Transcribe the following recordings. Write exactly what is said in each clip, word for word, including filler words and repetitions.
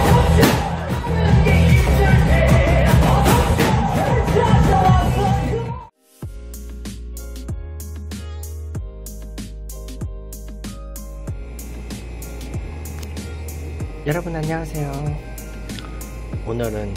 여러분 안녕하세요. 오늘은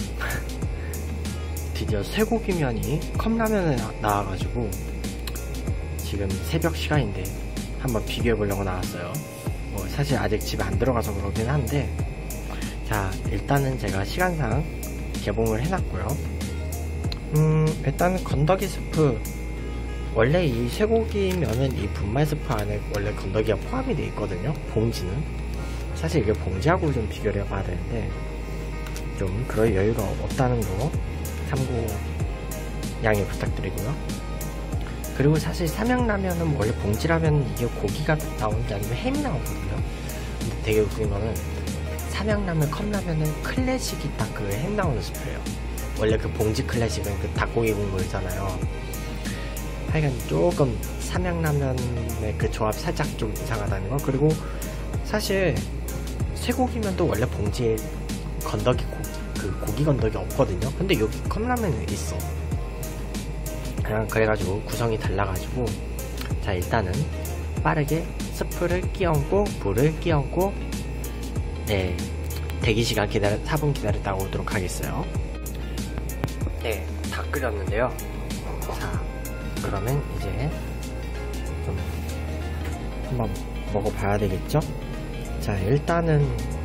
드디어 쇠고기면이 컵라면에 나, 나와가지고 지금 새벽 시간인데 한번 비교해보려고 나왔어요. 뭐 사실 아직 집에 안 들어가서 그러긴 한데, 자 일단은 제가 시간상 개봉을 해놨고요. 음 일단은 건더기 스프, 원래 이 쇠고기면은 이 분말 스프 안에 원래 건더기가 포함이 되어 있거든요. 봉지는 사실 이게 봉지하고 좀 비교를 해봐야 되는데 좀 그럴 여유가 없다는 거 참고 양해 부탁드리고요. 그리고 사실 삼양라면은 원래 봉지라면 이게 고기가 나오는 게 아니면 햄이 나오거든요. 근데 되게 웃긴 거는 삼양라면 컵라면은 클래식이 딱 그 햄 나오는 스프예요. 원래 그 봉지 클래식은 그 닭고기 국물이잖아요. 하여간 조금 삼양라면의 그 조합 살짝 좀 이상하다는 거. 그리고 사실 쇠고기면도 원래 봉지에 건더기 고기, 그 고기 건더기 없거든요. 근데 여기 컵라면은 있어. 그냥 그래가지고 구성이 달라가지고, 자 일단은 빠르게 스프를 끼얹고 물을 끼얹고 네 대기시간 기다려 사 분 기다렸다 오도록 하겠어요. 네 다 끓였는데요. 자 그러면 이제 좀 한번 먹어봐야 되겠죠? 자 일단은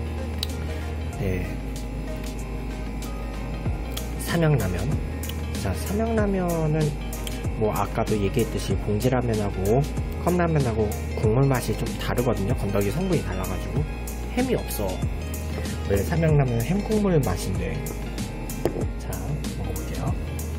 네 삼양라면. 자 삼양라면은 뭐 아까도 얘기했듯이 봉지라면하고 컵라면하고 국물 맛이 좀 다르거든요. 건더기 성분이 달라가지고 햄이 없어. 원래 삼양라면은 햄 국물 맛인데. 자 먹어볼게요.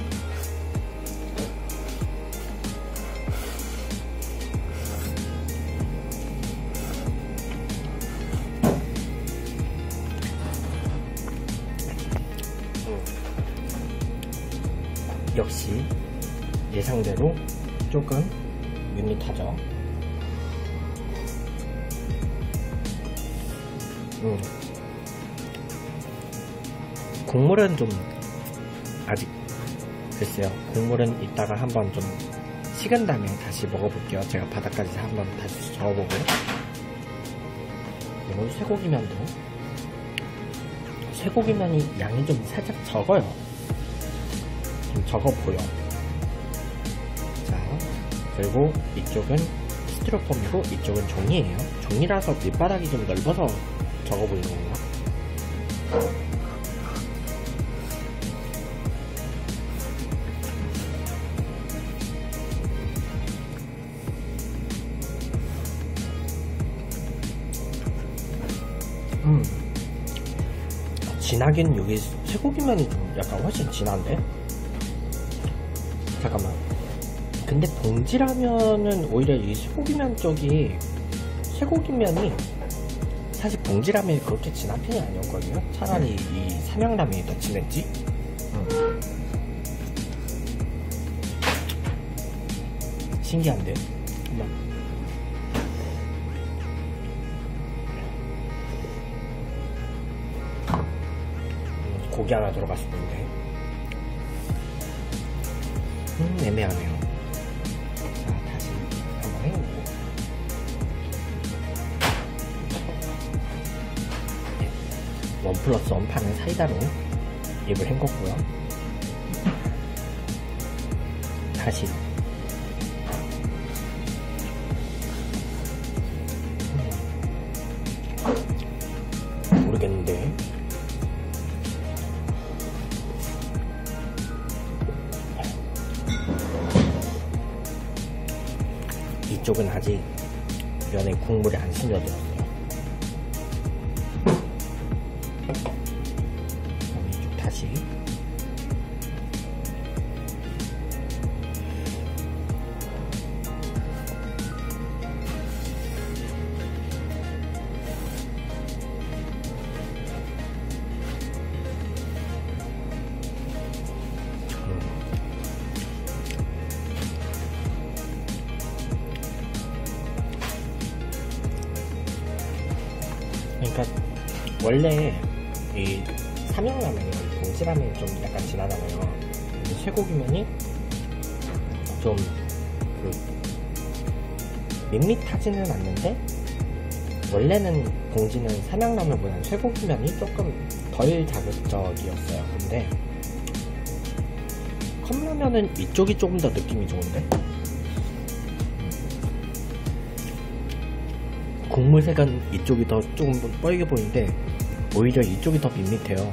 역시 예상대로 조금 밋밋하죠. 음. 국물은 좀 아직 글쎄요. 국물은 이따가 한번 좀 식은 다음에 다시 먹어볼게요. 제가 바닥까지 한번 다시 저어보고. 그리고 쇠고기면도 쇠고기면이 양이 좀 살짝 적어요. 좀 적어 보여. 자 그리고 이쪽은 스티로폼이고 이쪽은 종이에요. 종이라서 밑바닥이 좀 넓어서 적어 보이는 건가? 음 진하긴 여기 쇠고기면이 좀 약간 훨씬 진한데? 잠깐만. 근데 봉지라면은 오히려 이 쇠고기면 쪽이 쇠고기면이 사실 봉지라면이 그렇게 진한 편이 아니었거든요. 차라리 이 삼양라면이 더 진했지? 음. 신기한데? 한번. 음, 고기 하나 들어갔을 텐데. 음, 애매하네요. 자, 다시 한번 해보고. 네. 원 플러스 원 판은 사이다로 입을 헹궜고요. 다시. 음. 모르겠는데. 이쪽은 아직 면에 국물이 안 스며들었어요. 그럼 이쪽 다시. 그러니까 원래 이 삼양라면이 봉지라면이 좀 약간 진하잖아요. 쇠고기면이 좀 그 밋밋하지는 않는데, 원래는 봉지는 삼양라면보다는 쇠고기면이 조금 덜 자극적이었어요. 근데 컵라면은 이쪽이 조금 더 느낌이 좋은데, 국물색은 이쪽이 더 조금 더 뻘게 보이는데 오히려 이쪽이 더 밋밋해요.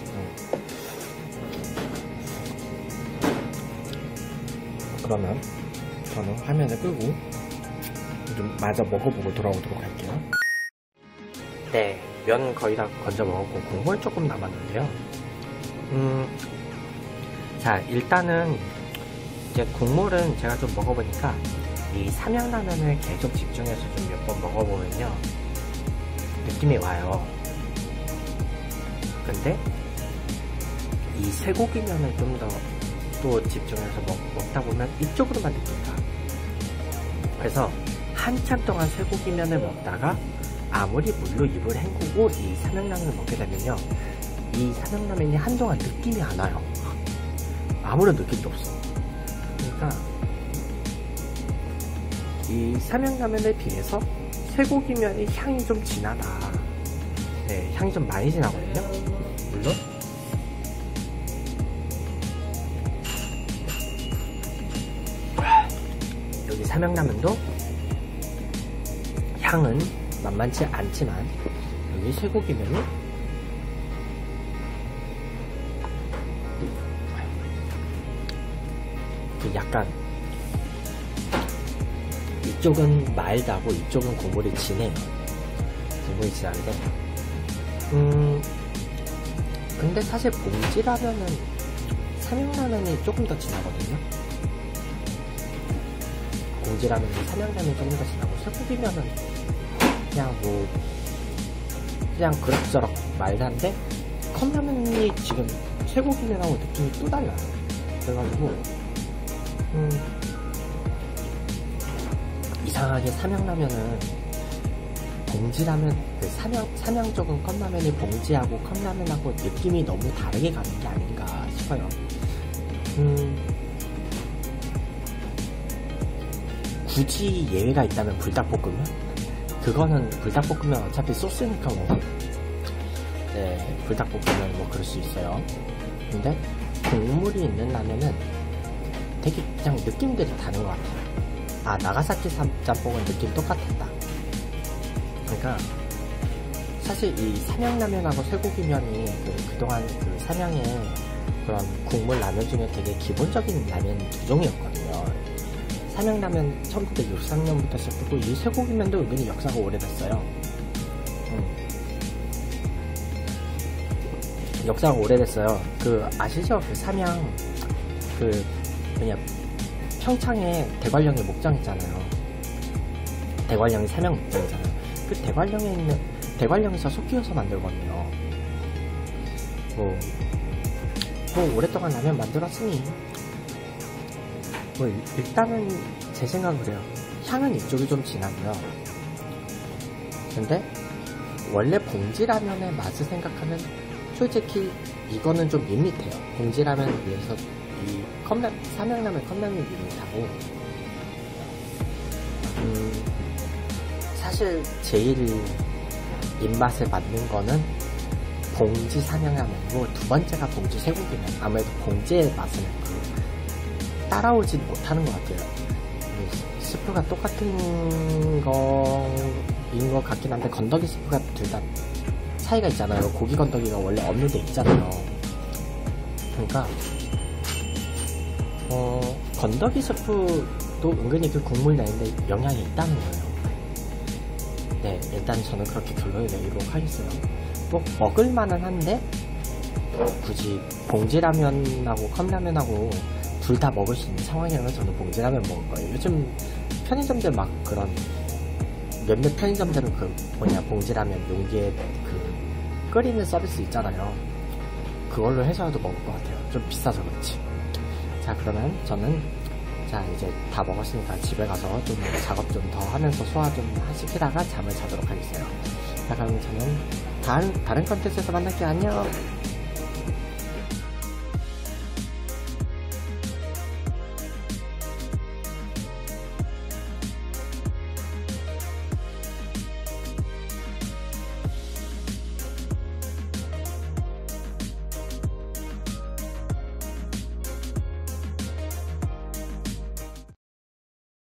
그러면 저는 화면을 끄고 좀 마저 먹어보고 돌아오도록 할게요. 네, 면 거의 다 건져 먹었고 국물 조금 남았는데요. 음, 자, 일단은 이제 국물은 제가 좀 먹어보니까 이 삼양라면을 계속 집중해서 좀 몇 번 먹어보면요, 느낌이 와요. 근데 이 쇠고기면을 좀 더 또 집중해서 먹, 먹다 보면 이쪽으로만 느낀다. 그래서 한참 동안 쇠고기면을 먹다가 아무리 물로 입을 헹구고 이 삼양라면을 먹게 되면요, 이 삼양라면이 한동안 느낌이 안 와요. 아무런 느낌도 없어. 그러니까 이 삼양라면에 비해서 쇠고기면이 향이 좀 진하다. 네, 향이 좀 많이 진하거든요. 물론 여기 삼양라면도 향은 만만치 않지만 여기 쇠고기면이 약간 이쪽은 마일드하고 이쪽은 국물이 진해요. 국물이 진한데 음 근데 사실 봉지라면은 삼양라면이 조금 더 진하거든요. 봉지라면이 삼양라면이 조금 더 진하고 쇠고기면은 그냥 뭐 그냥 그럭저럭 마일드한데, 컵라면이 지금 쇠고기면하고 느낌이 또 달라요. 그래가지고 음 이상하게 삼양라면은 봉지라면, 그 삼양, 삼양 쪽은 컵라면이 봉지하고 컵라면하고 느낌이 너무 다르게 가는 게 아닌가 싶어요. 음, 굳이 예외가 있다면 불닭볶음면? 그거는 불닭볶음면 어차피 소스니까 뭐, 네, 불닭볶음면 뭐 그럴 수 있어요. 근데 국물이 있는 라면은 되게 그냥 느낌들이 다른 것 같아요. 아, 나가사키 짬뽕은 느낌 똑같았다. 그러니까 사실 이 삼양라면하고 쇠고기면이 그, 그동안 그 삼양의 그런 국물 라면 중에 되게 기본적인 라면이 두 종이었거든요. 삼양라면 천구백육십삼 년부터 시작했고, 이 쇠고기면도 은근히 역사가 오래됐어요. 음. 역사가 오래됐어요. 그 아시죠? 그 삼양 그 뭐냐, 평창에 대관령의 목장 있잖아요. 대관령이 삼양 목장이잖아요. 그 대관령에 있는, 대관령에서 속 끼워서 만들거든요. 뭐, 뭐 오랫동안 라면 만들었으니 뭐 일단은 제 생각은 그래요. 향은 이쪽이 좀 진하고요. 근데 원래 봉지라면의 맛을 생각하면 솔직히 이거는 좀 밋밋해요. 봉지라면에 비해서 이 컵라, 삼양라면 컵라면이 밋밋하고, 음, 사실 제일 입맛에 맞는 거는 봉지 삼양라면이고, 두 번째가 봉지 쇠고기면. 아무래도 봉지의 맛은 그 따라오진 못하는 것 같아요. 스프가 똑같은 거인 것 같긴 한데, 건더기 스프가 둘 다 차이가 있잖아요. 고기 건더기가 원래 없는 데 있잖아요. 그러니까 어, 건더기 스프도 은근히 그 국물 내는데 영향이 있다는 거예요. 네, 일단 저는 그렇게 결론을 내리도록 하겠어요. 뭐 먹을만은 한데 굳이 봉지라면하고 컵라면하고 둘 다 먹을 수 있는 상황이라면 저는 봉지라면 먹을 거예요. 요즘 편의점들 막 그런 몇몇 편의점들은 그 뭐냐, 봉지라면 용기에 그 끓이는 서비스 있잖아요. 그걸로 해서라도 먹을 것 같아요. 좀 비싸서 그렇지. 자, 그러면 저는 자 이제 다 먹었으니까 집에 가서 좀 작업 좀 더 하면서 소화 좀 시키다가 잠을 자도록 하겠어요. 자, 그러면 저는 다른, 다른 컨텐츠에서 만날게. 안녕.